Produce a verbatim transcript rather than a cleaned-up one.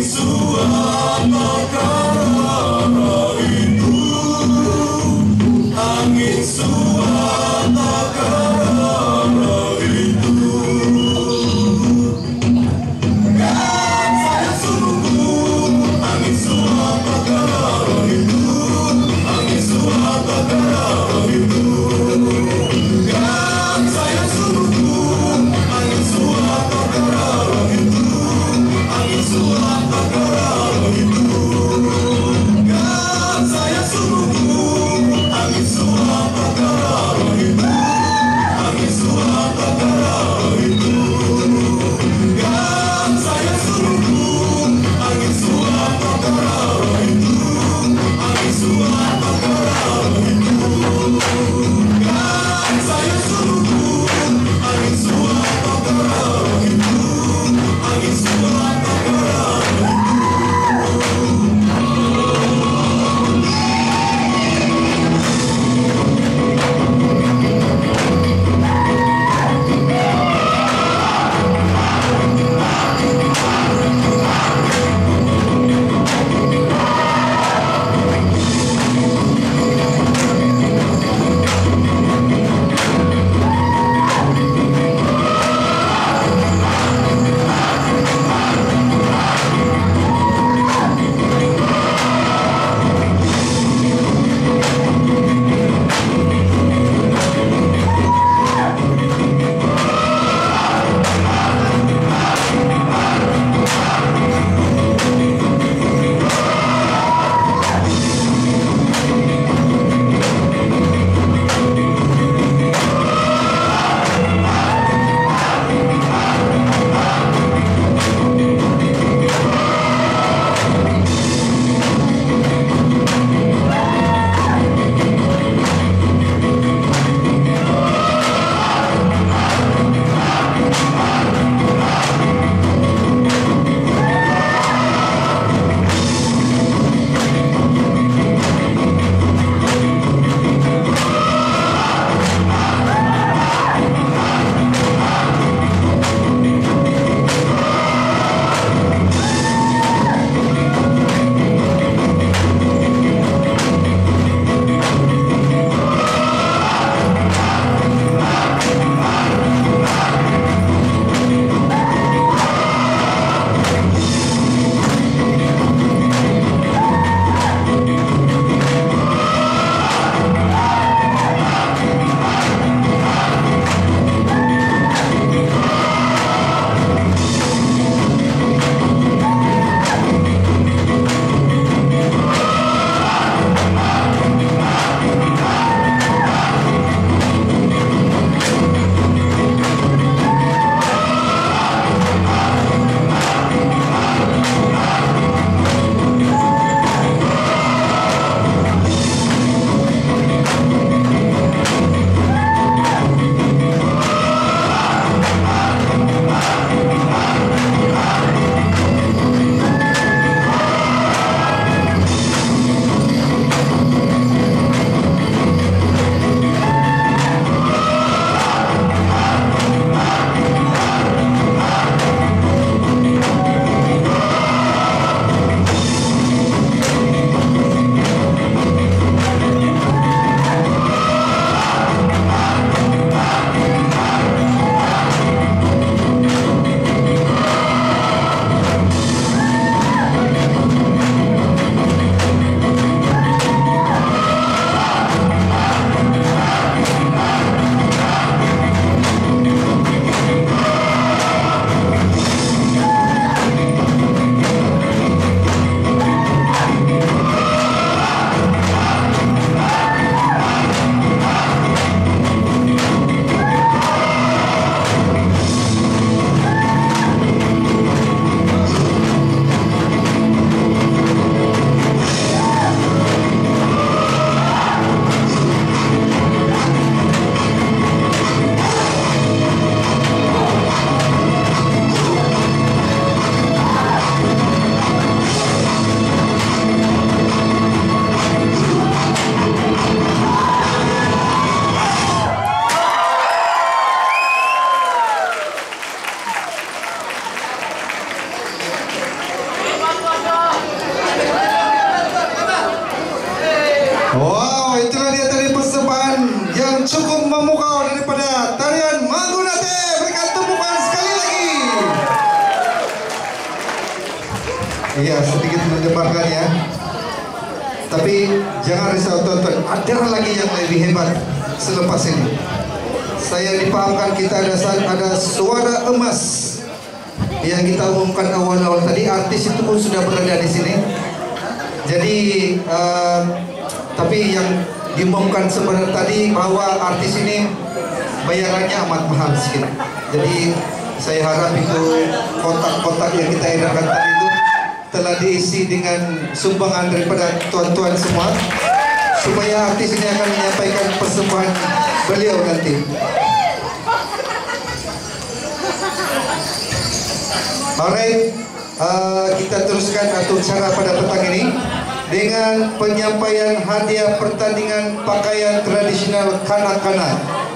suap perkara itu, angin suap perkara itu. Kan saya sungguh angin suap perkara itu, angin suap perkara itu. Kan saya sungguh angin suap perkara itu, angin suap perkara Iya, sedikit mendebarkan ya. Tapi jangan risau tonton, ada lagi yang lebih hebat selepas ini. Saya dipahamkan kita ada ada suara emas yang kita umumkan awal-awal tadi. Artis itu pun sudah berada di sini. Jadi, uh, tapi yang diumumkan sebenarnya tadi bahwa artis ini bayarannya amat mahal sedikit. Jadi saya harap itu kotak-kotak yang kita edarkan tadi itu telah diisi dengan sumbangan daripada tuan-tuan semua, supaya artis ini akan menyampaikan persembahan beliau nanti. Alright, uh, kita teruskan acara pada petang ini dengan penyampaian hadiah pertandingan pakaian tradisional kanak-kanak.